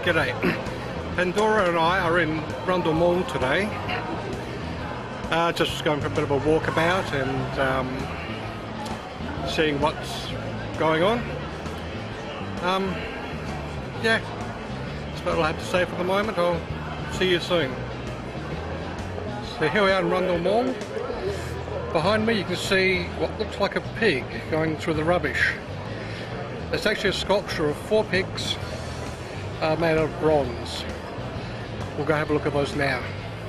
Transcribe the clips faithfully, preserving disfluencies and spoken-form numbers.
G'day. Pandora and I are in Rundle Mall today. Uh, just going for a bit of a walkabout and um, seeing what's going on. Um, yeah, that's about all I have to say for the moment. I'll see you soon. So here we are in Rundle Mall. Behind me you can see what looks like a pig going through the rubbish. It's actually a sculpture of four pigs uh, made of bronze. We'll go have a look at those now.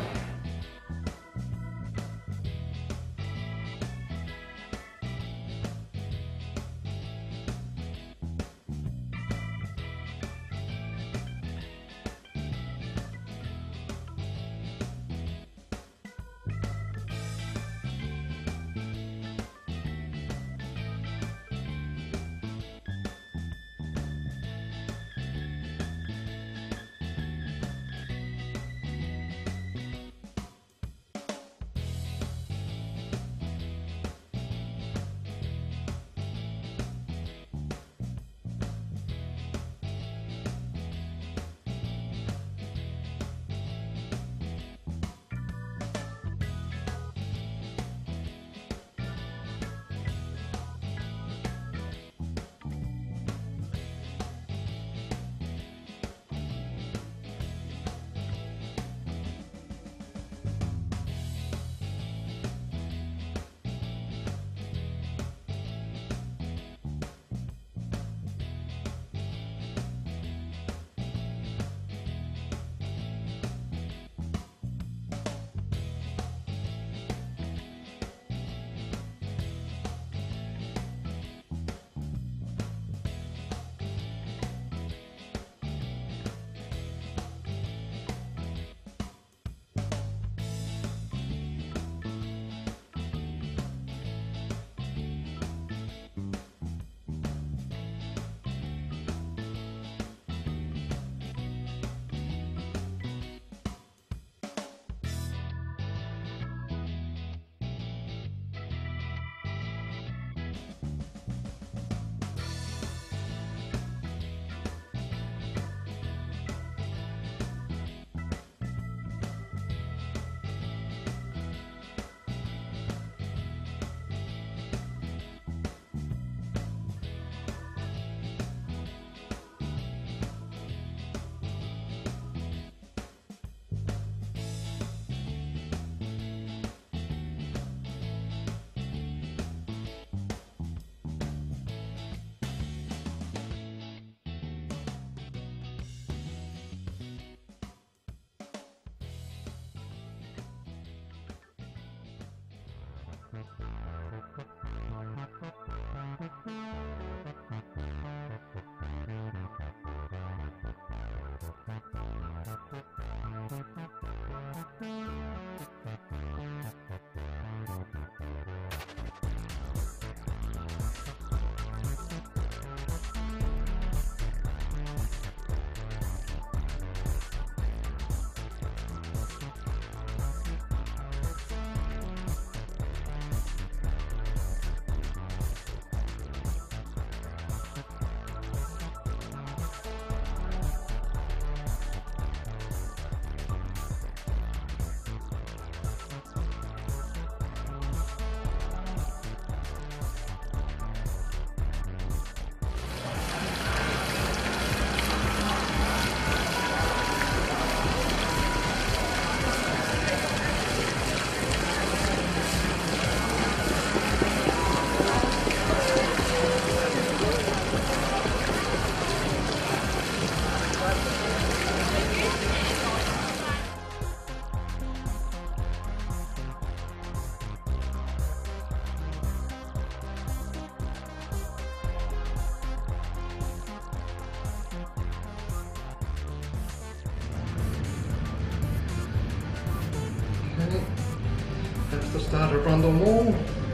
That's the start of Rundle Mall.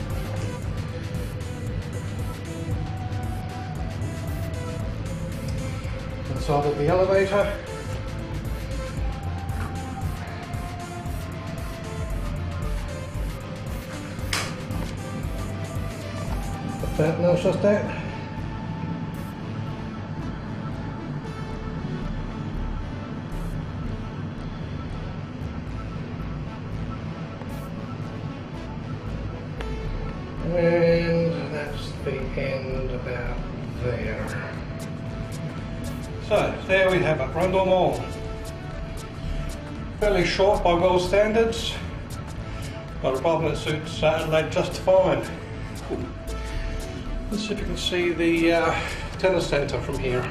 Inside of the elevator. The fat nose just that. And that's the end about there. So there we have it, Rundle Mall. Fairly short by world standards, but a problem that suits Adelaide just fine. Let's see if you can see the uh, tennis centre from here.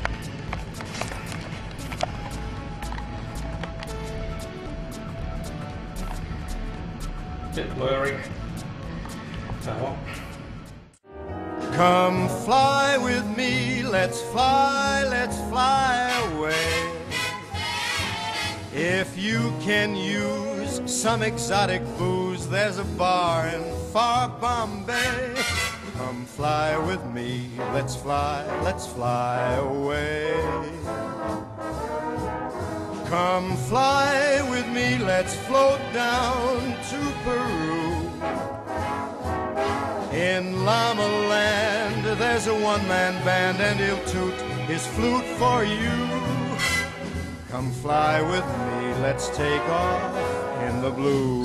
Bit blurry. Oh well. Come fly with me, let's fly, let's fly away. If you can use some exotic booze, there's a bar in far Bombay. Come fly with me, let's fly, let's fly away. Come fly with me, let's float down to Peru. In Llama Land, there's a one-man band and he'll toot his flute for you. Come fly with me, let's take off in the blue.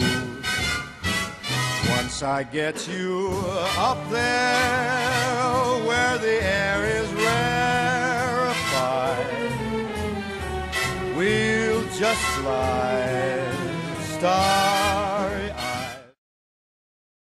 Once I get you up there where the air is rarefied, we'll just slide, start